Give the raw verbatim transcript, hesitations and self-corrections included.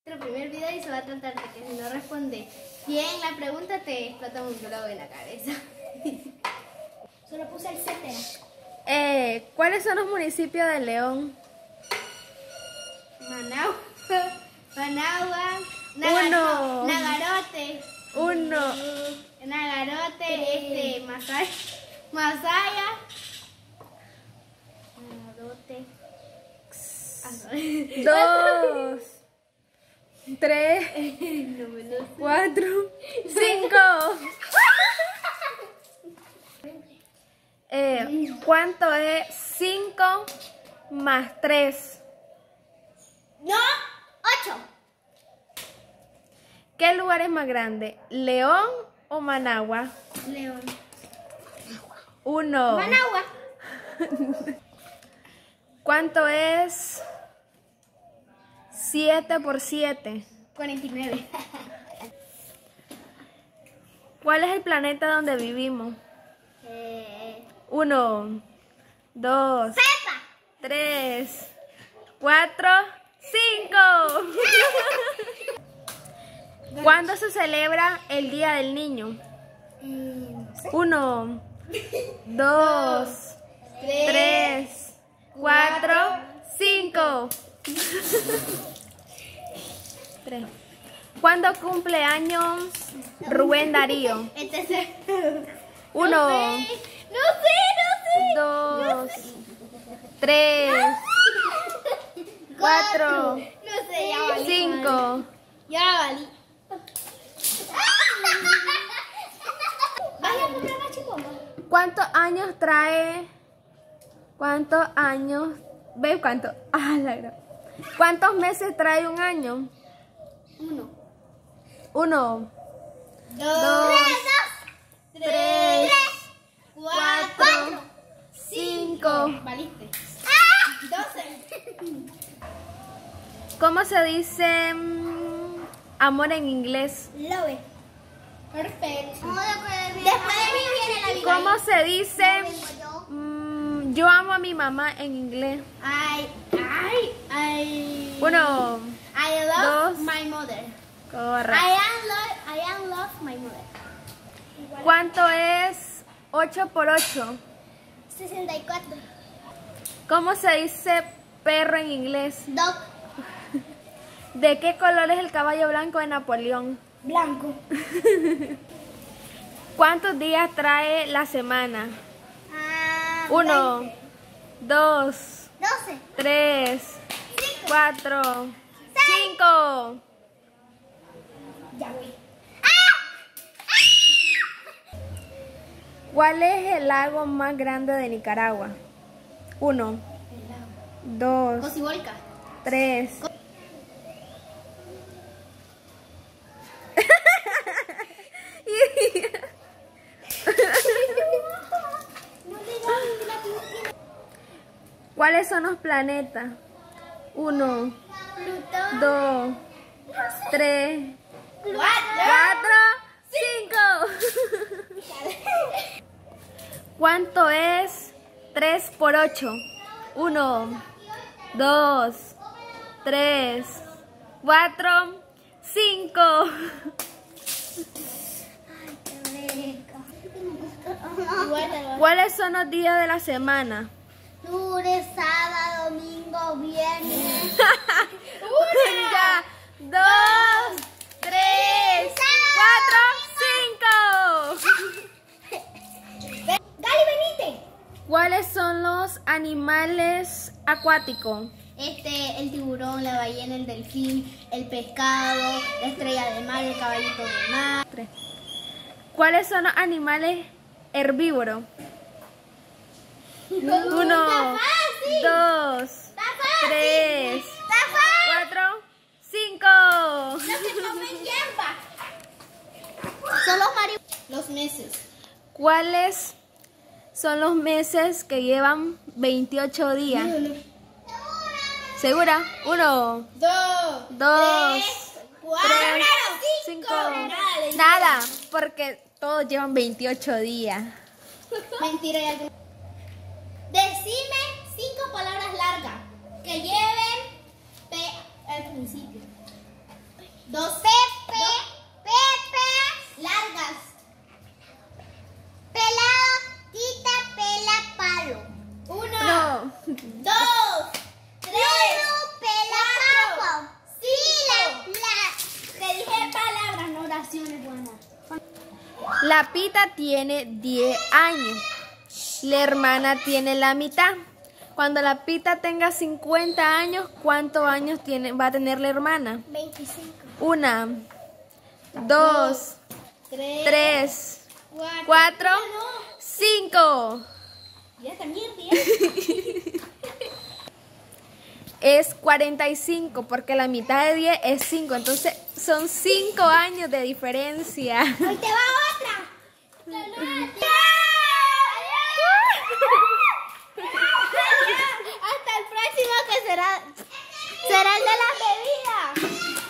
Nuestro primer video y se va a tratar de que si no responde bien la pregunta te explota un globo en la cabeza. Solo puse el etcétera. Eh, ¿Cuáles son los municipios de León? Managua, Managua, Uno. Nagarote, Uno. Nagarote, este, Masaya, Masaya, Nagarote, Dos. Tres. no me lo sé. Cuatro. Cinco. Eh, ¿Cuánto es cinco más tres? No, ocho. ¿Qué lugar es más grande? ¿León o Managua? León. Uno. Managua. ¿Cuánto es siete por siete? cuarenta y nueve. ¿Cuál es el planeta donde vivimos? Eh, Uno, dos, Pepa. tres, cuatro, cinco. ¿Cuándo se celebra el Día del Niño? eh, no sé. Uno, dos, tres, cuatro, cinco. Tres. ¿Cuándo cumple años Rubén Darío? Este es Uno, No sé, no sé. dos, tres, cuatro, No sé, ya valí. cinco. Ya valí. Vaya a comprar la chipomba. ¿Cuántos años trae? ¿Cuántos años? ¿Ves cuánto? Ah, la gran- ¿Cuántos meses trae un año? Uno. Uno, Dos. dos, Tres. Cuatro. cuatro, cinco. Valiste. Doce. ¿Cómo se dice mm, amor en inglés? Love. Perfecto. Después de mí viene la vida. ¿Cómo se dice mm, yo amo a mi mamá en inglés? I, I, I. Uno, I love dos. my mother. correcto. I am love, I am love my mother. ¿Cuánto es ocho por ocho? sesenta y cuatro. ¿Cómo se dice perro en inglés? Dog. ¿De qué color es el caballo blanco de Napoleón? Blanco. ¿Cuántos días trae la semana? Ah, Uno, dos, doce. tres, cuatro, cinco. Ya voy. ¿Cuál es el lago más grande de Nicaragua? Uno, dos, Cocibolca. tres. ¿Cuáles son los planetas? Uno, Plutón. dos, tres, Cuatro. cuatro, cinco. ¿Cuánto es tres por ocho? Uno, dos, tres, cuatro, cinco. ¿Cuáles son los días de la semana? Lunes, sábado, domingo, viernes. Ya, dos, tres, cuatro, cinco. Gali, venite. ¿Cuáles son los animales acuáticos? Este, el tiburón, la ballena, el delfín, el pescado, la estrella de mar, el caballito de mar. Tres. ¿Cuáles son los animales herbívoros? Uno, dos, Está fácil. tres, Está fácil. cuatro, cinco. No se comen hierba. Son los mari... Los meses. ¿Cuáles son los meses que llevan veintiocho días? ¿Segura? Uno, Dos. dos, Tres. Cuatro. tres, cinco. Nada, porque todos llevan veintiocho días. Mentira, ya que... Decime cinco palabras largas que lleven P al principio. Dos. Pepe, Pepe, Largas. pelado, tita, pela, palo. Una. No. Dos. Tres. Lulu, pela, Cuatro. papo. Sí, la, la. Te dije palabras, no oraciones, buenas. La Pita tiene diez años. La hermana tiene la mitad. Cuando la Pita tenga cincuenta años, ¿cuántos años tiene, va a tener la hermana? veinticinco. Una, dos, Tres. tres, Cuatro. cuatro, Ya no. cinco. Ya está mierda. Ya. Es cuarenta y cinco porque la mitad de diez es cinco. Entonces son cinco años de diferencia. Hoy te va otra. Hasta el próximo que será será el de las bebidas.